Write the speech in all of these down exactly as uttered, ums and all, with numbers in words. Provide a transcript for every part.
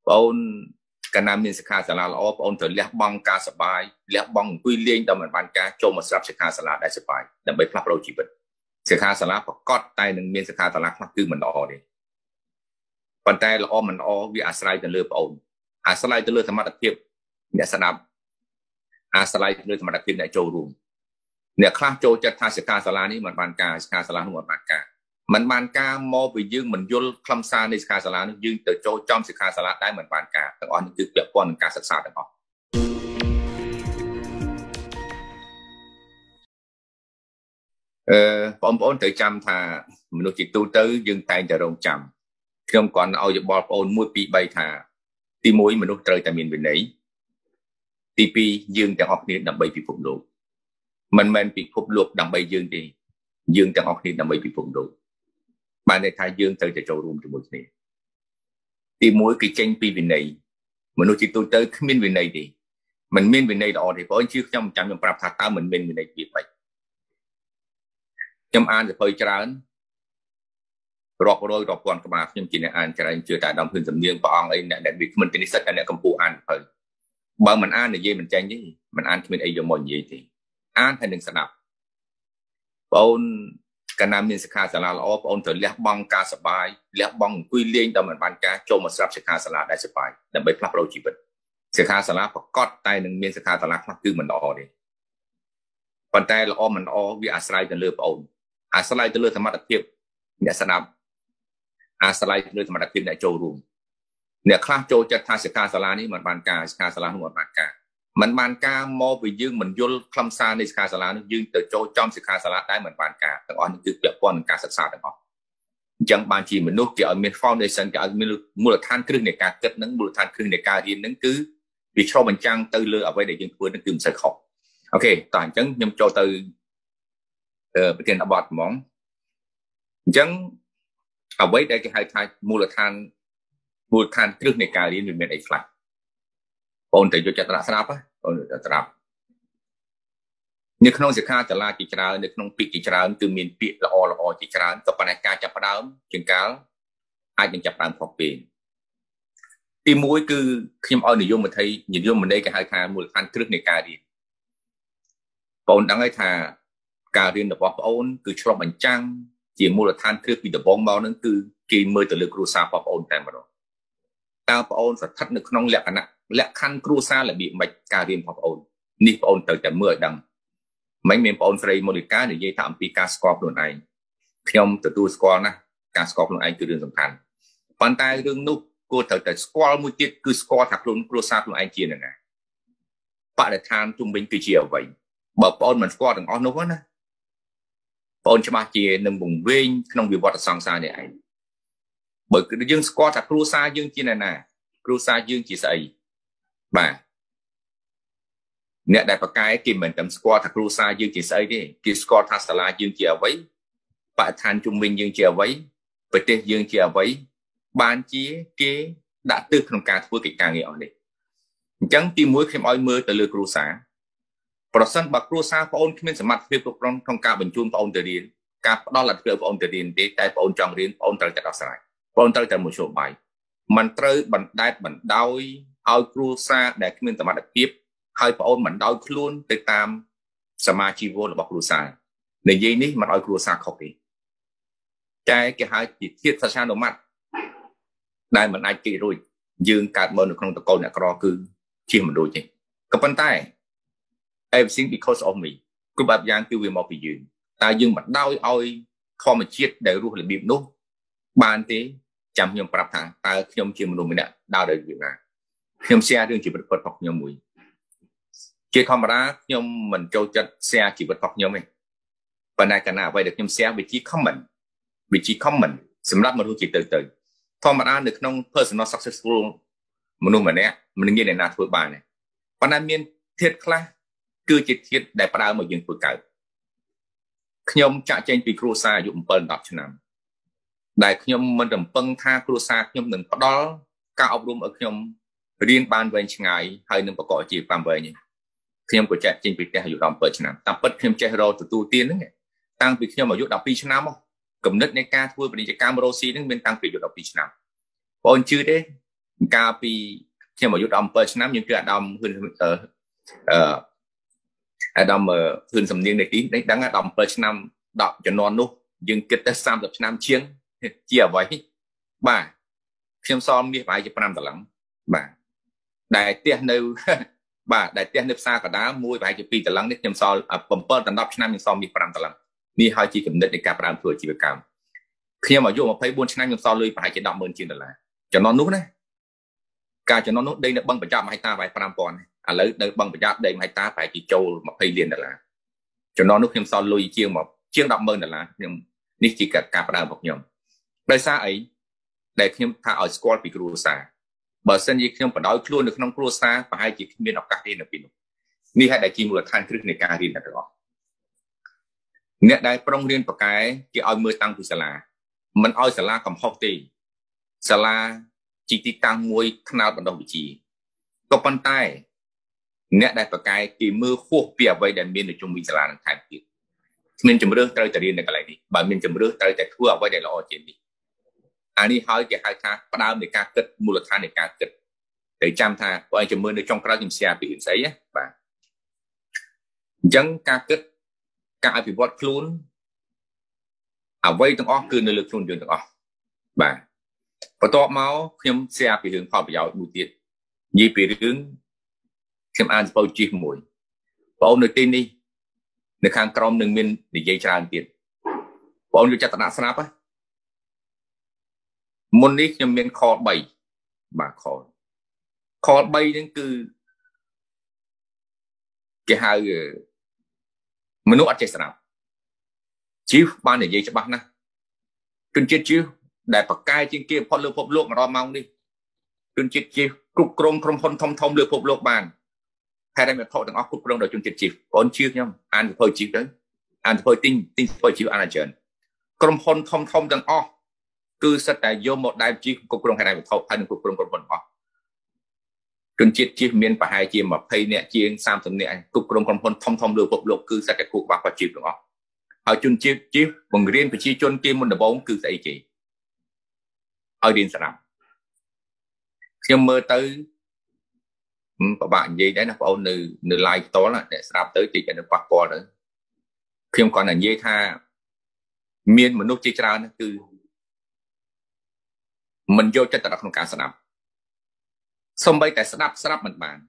បងកាលណាមានសិក្ខាសាលាល្អបងត្រូវលះបង់ការសប្បាយលះបង់អង្គុយលេងដល់មិនបានការចូលមកស្រាប់សិក្ខាសាលាដែលសប្បាយដើម្បីផ្លាស់ប្ដូរជីវិតសិក្ខាសាលាប្រកបតែនឹងមានសិក្ខាសាលាខ្លះគឺមិនល្អទេប៉ុន្តែល្អមិនល្អវាអាស្រ័យទៅលើបងអាស្រ័យទៅលើសមត្ថភាពអ្នកស្ដាប់អាស្រ័យទៅលើសមត្ថភាពអ្នកចូលរួមអ្នកខ្លះចូលចិត្តថាសិក្ខាសាលានេះមិនបានការសិក្ខាសាលានោះមិនបានការមិនបានការមកពីយើងមិនយល់ខ្លឹមសារនៃសិក្ខាសាលានោះយើងទៅចូលចំសិក្ខាសាលាដែលមិនបានការទាំងអស់នេះគឺពាក់ព័ន្ធនឹងការសិក្សាទាំងអស់អឺបងប្អូនត្រូវចាំថាមនុស្សជាទូទៅយើងតែងតែរងចាំខ្ញុំគ្រាន់ឲ្យយោបល់បងប្អូនមួយពីរបីថាទីមួយមនុស្សត្រូវតែមានវិន័យទីពីរយើងទាំងអស់គ្នាដើម្បីពិភពលោកមិនមែនពិភពលោកដើម្បីយើងទេយើងទាំងអស់គ្នាដើម្បីពិភពលោកបានន័យថាយើងត្រូវតែចូលរួមជាមួយគ្នាទីមួយគឺចេញពីវិន័យមនុស្សជាទូទៅគ្មានវិន័យទេមិនមានវិន័យល្អទេបងជឿខ្ញុំចាំខ្ញុំប្រាប់ថាតើមិនមានវិន័យពីបាច់ខ្ញុំអានសភៅច្រើនរាប់រយរាប់ពាន់ក្បាលខ្ញុំជាអ្នកអានច្រើនជឿតែដល់พื้นសំនៀងព្រះអង្គអីអ្នកដែលវាគ្មិនទេនិស្សិតតែអ្នកកម្ពុជាអានសភៅបើមិនអាននិយាយមិនចាញ់ទេមិនអានគ្មានអីយកមកនិយាយទេអានហើយនឹងស្ដាប់បងកាលណាមានសិក្ខាសាលាល្អបងត្រូវលះបង់ការសប្បាយលះបង់អង្គុយលេងដល់មិនបានការចូលមកស្រាប់សិក្ខាសាលាដែលសប្បាយដើម្បីផ្លាស់ប្ដូរជីវិតសិក្ខាសាលាប្រកបតែនឹងមានសិក្ខាសាលាខ្លះគឺមិនល្អទេប៉ុន្តែល្អមិនល្អវាអាស្រ័យទៅលើបងអាស្រ័យទៅលើសមត្ថភាពអ្នកស្ដាប់អាស្រ័យទៅលើសមត្ថភាពអ្នកចូលរួមអ្នកខ្លះចូលចិត្តថាសិក្ខាសាលានេះមិនបានការសិក្ខាសាលានោះមិនបានការមិនបានការមកពីយើងមិនយល់ខ្លឹមសារនៃសិក្ខាសាលានោះយើងទៅចូលចំសិក្ខាសាលាដែលមិនបានការទាំងអស់នេះគឺពាក់ព័ន្ធនឹងការសិក្សាទាំងអស់អញ្ចឹងបានជាមនុស្សគេឲ្យមាន foundation គេឲ្យមានមូលដ្ឋានគ្រឹះនៃការគិតនឹងមូលដ្ឋានគ្រឹះនៃការរៀននឹងគឺវាឆ្លុះបញ្ចាំងទៅលើអ្វីដែលយើងធ្វើនឹងគឺមិនសូវខុសអូខេតោះអញ្ចឹងខ្ញុំចូលទៅប្រធានបទហ្មងអញ្ចឹងអ្វីដែលគេហៅថាមូលដ្ឋានមូលដ្ឋានគ្រឹះនៃការរៀនវាមានអីខ្លះបងតែយកចិត្តស្ដាប់បងស្ដាប់នៅក្នុងសិក្ខាសាលាជាច្រើននៅក្នុងពាក្យជាច្រើនគឺមានពាក្យល្អល្អជាច្រើនក៏ប៉ុន្តែការចាប់ផ្ដើមជាងកាលអាចនឹងចាប់ផ្ដើមខុសពេលទីមួយគឺខ្ញុំឲ្យនិយមវិធីនិយមន័យគេហៅថាមូលដ្ឋានគ្រឹះនៃការរៀនបងដឹងហើយថាការរៀនរបស់បងអូនគឺឆ្លុះបញ្ចាំងជាមូលដ្ឋានគ្រឹះពីដំបូងមកនឹងគឺគេមើលទៅលើគ្រួសារបងប្អូនតែម្ដងតើបងប្អូនស្ថិតនៅក្នុងលក្ខណៈលក្ខខណ្ឌគ្រួសាររបៀបម៉េចការរៀនរបស់បងប្អូននេះបងប្អូនត្រូវតែមើលឲ្យដឹងមិនមានបងប្អូនស្រីមូលីកានិយាយថាអំពីការស្គាល់ខ្លួនឯងខ្ញុំទទួលស្គាល់ណាស់ការស្គាល់ខ្លួនឯងគឺរឿងសំខាន់ប៉ុន្តែរឿងនោះគួរត្រូវតែស្គាល់មួយទៀតគឺស្គាល់ថាខ្លួនគ្រួសារខ្លួនឯងជានរណាបរិស្ថានជុំវិញគឺជាអ្វីបើបងប្អូនមិនស្គាល់ទាំងអស់នោះណាបងប្អូនច្បាស់ជានឹងវង្វេងក្នុងវិវត្តសង្សារនេះឯងបើគឺយើងស្គាល់ថាគ្រួសារយើងជានរណាគ្រួសារយើងជាស្អីបាទអ្នកដែលបកកែគេមិនតែស្គាល់ថាគ្រួសារយើងជាស្អីទេគេស្គាល់ថាសាលាយើងជាអ្វីបរិស្ថានជុំវិញយើងជាអ្វីប្រទេសយើងជាអ្វីបានជាគេដាក់ទិសក្នុងការធ្វើកិច្ចការងារអស់នេះអញ្ចឹងទីមួយខ្ញុំឲ្យមើលទៅលើគ្រួសារប្រសិនបើគ្រួសារបងអូនគ្មានសមត្ថភាពគ្រប់គ្រាន់ក្នុងការបញ្ជូនបងអូនទៅរៀនការផ្ដល់លទ្ធភាពបងអូនទៅរៀនទេតែបងអូនចង់រៀនបងអូនត្រូវតែដោះស្រាយបងអូនត្រូវតែមធ្យោបាយមិនត្រូវបណ្ដែតបណ្ដោយឲ្យគ្រួសារដែលគ្មានសមត្ថភាពហើយបងអូនបណ្ដោយខ្លួនទៅតាមសមាជីវរបស់គ្រួសារនិយាយនេះមិនឲ្យគ្រួសារខុសទេតែគេហៅជាធាតុសច្ចានុមត្តដែលមិនអាចគេរួចយើងកើតមកនៅក្នុងតកូលអ្នកក្រគឺជាមិនរួចទេក៏ប៉ុន្តែ everything because of me គ្រប់បែបយ៉ាងគឺវាមកពីយើងតើយើងបណ្ដោយឲ្យធម្មជាតិដែលរស់របៀបនោះបានទេចាំខ្ញុំប្រាប់ថាតើខ្ញុំជាមនុស្សម្នាក់ដើរដោយរបៀបណាខ្ញុំ share រឿងជីវិតពិតរបស់ខ្ញុំមួយជាធម្មតាខ្ញុំមិនចូលចិត្ត share ជីវិតរបស់ខ្ញុំទេប៉ុន្តែកាលណាអ្វីដែលខ្ញុំ share វាជា comment វាជា comment សម្រាប់មនុស្សជាទៅទៅធម្មតានៅក្នុង personal successful មនុស្សម្នាក់មិនងាយអ្នកណាធ្វើបានទេប៉ុន្តែមានធាតុខ្លះគឺជាធាតុដែលផ្ដើមមកយើងធ្វើកើតខ្ញុំចាក់ចែងពីគ្រួសារអាយុbảyដល់ដប់ឆ្នាំដែលខ្ញុំមិនរំពឹងថាគ្រួសារខ្ញុំនឹងផ្ដល់ការអប់រំឲ្យខ្ញុំរៀនបានវែងឆ្ងាយហើយនឹងប្រកបអាជីវកម្មវែងនេះខ្ញុំក៏ចាក់ចេញពីផ្ទះអាយុbảyឆ្នាំតាមពិតខ្ញុំចេះរកទទួលទានហ្នឹងតាំងពីខ្ញុំអាយុ12ឆ្នាំមកគំនិតនៃការធ្វើពាណិជ្ជកម្មរកស៊ីហ្នឹងមានតាំងពីអាយុ12ឆ្នាំបងជឿទេកាលពីខ្ញុំអាយុ17ឆ្នាំយើងគឺអាដាមហ៊ឿនអឺអាដាមហ៊ឿនសំនៀងនេះនេះដឹងថា17ឆ្នាំដកជំនាន់នោះយើងគិតទៅ30ឆ្នាំជាងជាអ្វីបាទខ្ញុំសល់មាសប្រហែលជា5ដុល្លារបាទដែលផ្ទះនៅបាទដែលផ្ទះនៅផ្សារកដាលមួយប្រហែលជា2ដុល្លារនេះខ្ញុំសល់7ដល់10ឆ្នាំខ្ញុំសល់មាស5ដុល្លារនេះហើយជាគំនិតនៃការប្រើធ្វើអាជីវកម្មខ្ញុំអាយុ24ឆ្នាំខ្ញុំសល់លុយប្រហែលជា10ម៉ឺនជាងដុល្លារចំណុចនោះណាការចំណុចនោះដេកនៅបឹងបញ្ចប់មហិតាប្រហែល5000ឥឡូវនៅបឹងបញ្ចប់ដេកមហិតាប្រហែលជាចូល20លានដុល្លារចំណុចនោះខ្ញុំសល់លុយជាងមកជាង10ម៉ឺនដុល្លារខ្ញុំនេះជាការប្រើរបស់ខ្ញុំដោយសារអីដែលខ្ញុំថាឲ្យស្គាល់ពីគ្រួសារបើសិនជាខ្ញុំបដោយខ្លួននៅក្នុងគ្រួសារប្រហែលជាគ្មានឱកាសរៀននៅពីនោះនេះហើយដែលជាមូលដ្ឋានគ្រឹះនៃការរៀនទាំងអស់អ្នកដែលប្រុងរៀនបកែគេឲ្យមើលតាំងពីសាលាមិនឲ្យសាលាកំហុសទេសាលាជាទីតាំងមួយថ្នាលបណ្ដុះវិជ្ជាក៏ប៉ុន្តែអ្នកដែលបកែគេមើលហួសពីអ្វីដែលមាននៅជុំវិញសាលានឹងថែមទៀតមានជំរឿនត្រូវតែរៀននៅកន្លែងនេះបើមានជំរឿនត្រូវតែធ្វើអ្វីដែលល្អជាងនេះអានេះហើយគេហៅថាផ្ដើមនៃការគិតមូលដ្ឋាននៃការគិតតែចាំថាបើជំរឿននៅចុងក្រោយខ្ញុំ share ពីរឿងស្អីណាបាទអញ្ចឹងការគិតការអភិវឌ្ឍខ្លួនអ្វីទាំងអស់គឺនៅលើខ្លួនយើងទាំងអស់បាទបន្ទាប់មកខ្ញុំ share ពីរឿងផលប្រយោជន៍មួយទៀតនិយាយពីរឿងខ្ញុំអានសភៅជីមួយបងនៅទីនេះនៅខាងក្រោមនឹងមាននិយាយច្រើនទៀតបងយកចិត្តដាក់ស្រាប់ណាមុននេះខ្ញុំមានខ3បាទខខ3ហ្នឹងគឺគេហៅមនុស្សអត់ចេះស្រាប់ជីវបាននិយាយច្បាស់ណាស់ជនជាតិជីវដែលបកកែជាងគេផុតលើពិភពលោកមួយរយម៉ោងនេះជនជាតិជីវគ្រប់គ្រងក្រុមហ៊ុនធំធំលើពិភពលោកបានហេតុតែវត្ថុទាំងអស់គ្រប់គ្រងដោយជនជាតិជីវបងជឿខ្ញុំអានសភៅជីវទៅអានសភៅទិញទិញសភៅជីវអានច្រើនក្រុមហ៊ុនធំធំទាំងអស់គឺសិតតែយកមកដែលជីវគ្រប់គ្រងហេតុតែវត្ថុហើយនឹងគ្រប់គ្រងក្រុមហ៊ុនទាំងអស់ជនជាតិជីវមានប្រហែលជា20នាក់ជាង30នាក់គ្រប់គ្រងក្រុមហ៊ុនធំធំលើពិភពលោកគឺសិតតែគូក្បាស់ជីវទាំងអស់ហើយជនជាតិជីវបង្រៀនប្រជាជនគេមុនដំបូងគឺស្អីគេឲ្យរៀនស្ដាប់ខ្ញុំមើលទៅពិបាកនិយាយដែរណាបងប្អូននៅនៅ live ផ្ទាល់អ្នកស្ដាប់ទៅតិចតែនឹងប៉ះពាល់ទៅខ្ញុំគាត់តែនិយាយថាមានមនុស្សជាច្រើនគឺមិនយកចិត្តទៅក្នុងការស្ដាប់សំបីតែស្ដាប់ស្ដាប់មិនបាន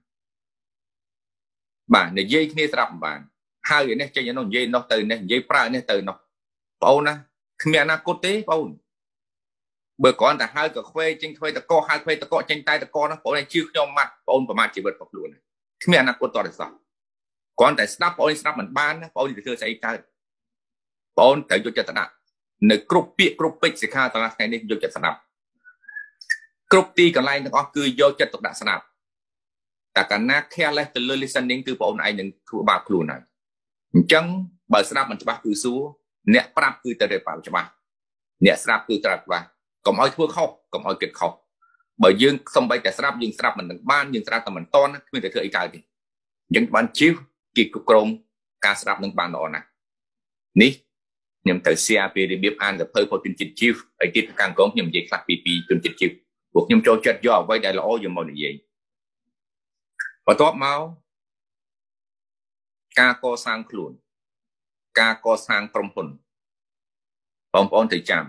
បាទនិយាយគ្នាស្ដាប់មិនបានហើយនេះចេញនោះនិយាយនោះទៅនេះនិយាយប្រើនេះទៅនោះបងប្អូនណាគ្មានអនាគតទេបងប្អូនបើគ្រាន់តែហើយកខ្វេចេញខ្វេតកហៅខ្វេតកចេញតែតកនោះបងប្អូនជឿខ្ញុំម៉ាត់បងប្អូនប្រមាថជីវិតរបស់ខ្លួនគ្មានអនាគតតទៅសោះគ្រាន់តែស្ដាប់បងប្អូនស្ដាប់មិនបានណាបងប្អូនទៅធ្វើស្អីកើតបងប្អូនត្រូវយកចិត្តដាក់នៅគ្រប់ពាក្យគ្រប់ពេចន៍សិក្ខាសាលាថ្ងៃនេះយកចិត្តស្ដាប់គ្រប់ទីកន្លែងទាំងអស់គឺយកចិត្តទុកដាក់ស្ដាប់តែកាលណា careless ទៅលើ listening គឺបងប្អូនឯងនឹងធ្វើបាបខ្លួនហើយអញ្ចឹងបើស្ដាប់មិនច្បាស់គឺសួរអ្នកប្រាប់គឺទៅរៀបប្រាប់ច្បាស់អ្នកស្ដាប់គឺត្រូវច្បាស់កុំឲ្យធ្វើខុសកុំឲ្យគិតខុសបើយើងសំបីតែស្ដាប់យើងស្ដាប់មិននឹងបានយើងស្ដាប់តែមិនតន់គ្មានតែធ្វើអីកើតទេអញ្ចឹងបានជីវគេគ្រប់គ្រងការស្ដាប់នឹងបានល្អណាស់នេះខ្ញុំទៅ share ពីរបៀបអានសភៅពលជនជាតិជីវហើយទៀតខាងក្រោមខ្ញុំនិយាយខ្លះពីពីជនជាតិជីវពួកខ្ញុំចូលចិត្តយកអ្វីដែលល្អយកមកនិយាយបន្ទាប់មកការកសាងខ្លួនការកសាងក្រុមហ៊ុនបងប្អូនត្រូវចាំ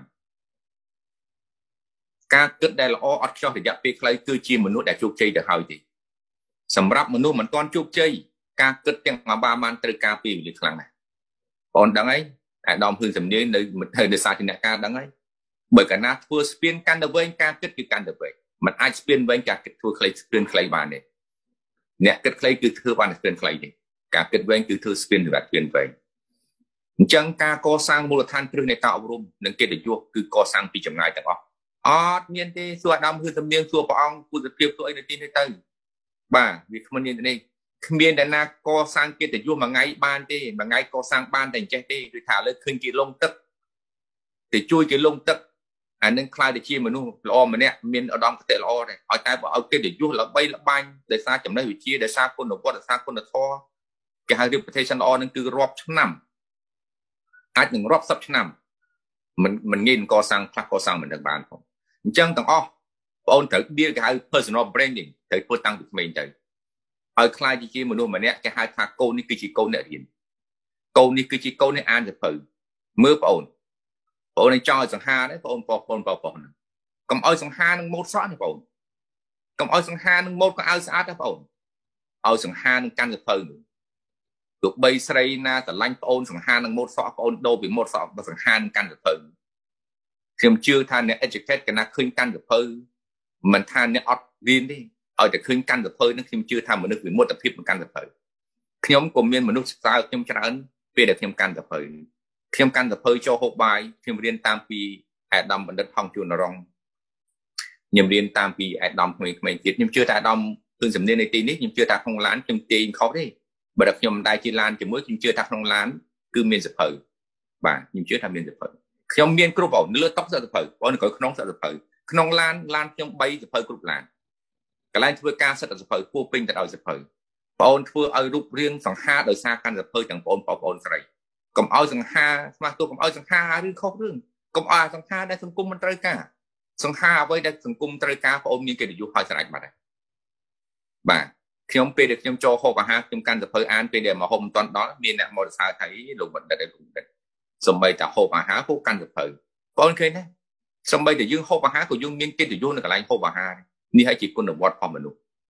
ការគិតដែលល្អអត់ខ្ចោះរយៈពេលខ្លីគឺជាមនុស្សដែលជោគជ័យទៅហើយទេសម្រាប់មនុស្សមិនទាន់ជោគជ័យការគិតទាំងអាបាមានត្រូវការពេលវេលាខ្លាំងណាស់បងដឹងហើយអាដាមហ៊ឿនសំនៀងនៅនៅសាធារណការដឹងហើយបើកាលណាធ្វើស្ពានកាន់ទៅវិញការគិតគឺកាន់ទៅវិញมันអាចស្ពានវិញការគិតធ្វើខ្លីស្ពានខ្លីបានទេអ្នកគិតខ្លីគឺធ្វើបានស្ពានខ្លីទេការគិតវិញគឺធ្វើស្ពានសម្រាប់ស្ពានវិញអញ្ចឹងការកសាងមូលដ្ឋានគ្រឹះនៃការអប់រំនិងកិត្តិយសគឺកសាងពីចម្ងាយទាំងអស់អត់មានទេសួរអាដាមហ៊ឿនសំនៀងសួរព្រះអង្គពុទ្ធភាពសួរអីនៅទីនេះទៅបាទវាគ្មាននេះគ្មានតែណាកសាងកិត្តិយសមួយថ្ងៃបានទេមួយថ្ងៃកសាងបានតែអញ្ចេះទេដូចថាលើឃើញគេលងទឹកទៅជួយគេលងទឹកអានឹងខ្លាយទៅជាមនុស្សល្អម្នាក់មានឧត្តមគតិល្អដែរឲ្យតែបើឲ្យកិត្តិយសល្បីល្បាញដោយសារចំណេះវិជ្ជាដោយសារគុណវត្តដោយសារគុណធម៌គេហៅ reputation ល្អនឹងគឺរាប់ឆ្នាំអាចនឹងរាប់សិបឆ្នាំមិនមិនងាយកសាងខ្លះកសាងមិនដឹងបានផងអញ្ចឹងទាំងអស់បងអូនត្រូវឌៀលគេហៅ personal branding ត្រូវធ្វើតាំងពីក្មេងទៅឲ្យខ្លាចជាមនុស្សម្នាក់គេហៅថាកូននេះគឺជាកូនអ្នករៀនកូននេះគឺជាកូនអ្នកអានសៀវភៅមើលបងអូនបងអូនចង់ឲ្យសង្ហាដែរបងអូនបងប្អូនបងប្អូនកុំឲ្យសង្ហានឹងម៉ូតស្រស់ណាបងអូនកុំឲ្យសង្ហានឹងម៉ូតក៏ឲ្យស្អាតដែរបងអូនឲ្យសង្ហានឹងកាន់សៀវភៅនោះទោះបីស្រីណាស្រឡាញ់បងអូនសង្ហានឹងម៉ូតស្រស់បងអូនដូរពីម៉ូតស្រស់ទៅសង្ហានឹងកាន់សៀវភៅខ្ញុំជឿថាអ្នក educate កណាឃើញកាន់សៀវភៅមិនថាអ្នកអត់រៀនទេឲ្យតែឃើញកាន់សៀវភៅនឹងខ្ញុំជឿថាមនុស្សវិមុតភាពនឹងកាន់សៀវភៅខ្ញុំក៏មានមនុស្សស្គាល់ខ្ញុំច្រើនពេលដែលខ្ញុំកាន់សៀវភៅខ្ញុំកាន់សៀវភៅចូលហូបបាយខ្ញុំរៀនតាមពីអាដាមបណ្ឌិតហងជួនរងខ្ញុំរៀនតាមពីអាដាមក្មេងៗទៀតខ្ញុំជឿថាអាដាមគឺសំណៀងនៃទីនេះខ្ញុំជឿថាក្នុងឡានខ្ញុំទាញខុសទេបើតែខ្ញុំមិនដែរជាឡានជាមួយខ្ញុំជឿថាក្នុងឡានគឺមានសៀវភៅបាទខ្ញុំជឿថាមានសៀវភៅខ្ញុំមានគ្រប់អូនលើតុសៀវភៅបងនៅក្នុងសៀវភៅក្នុងឡានឡានខ្ញុំបីសៀវភៅគ្រប់ឡានកន្លែងធ្វើការសិតសៀវភៅពោពេញទៅដោយសៀវភៅបងធ្វើឲ្យរូបរាងសង្ហាដោយសារកាន់សៀវភៅទាំងបងប្អូនស្រីកុំឲ្យសង្ហាស្មាស់ទោះកុំឲ្យសង្ហារឿងខុសរឿងកុំឲ្យសង្ហាដែលសង្គមមិនត្រូវការសង្ហាអ្វីដែលសង្គមត្រូវការបងមានកិត្តិយសហើយស្រេចបាត់ហើយបាទខ្ញុំពេលដែលខ្ញុំចូលហូបអាហារខ្ញុំកាន់សៀវភៅអានពេលដែលមកហូបមិនទាន់ដល់មានអ្នកមកសរសើរថាលោកបណ្ឌិតឯលោកបណ្ឌិតសំបីតែហូបអាហារហូបកាន់សៀវភៅបងឃើញទេសំបីតែយើងហូបអាហារក៏យើងមានកិត្តិយសនៅកន្លែងហូបអាហារនេះហើយជាគុណវត្តរបស់មនុស្ស